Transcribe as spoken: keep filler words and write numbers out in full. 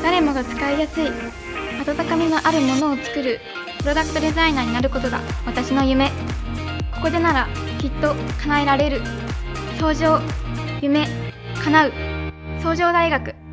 誰もが使いやすい温かみのあるものを作るプロダクトデザイナーになることが私の夢。ここでならきっと叶えられる。創業、夢、叶う。創業大学。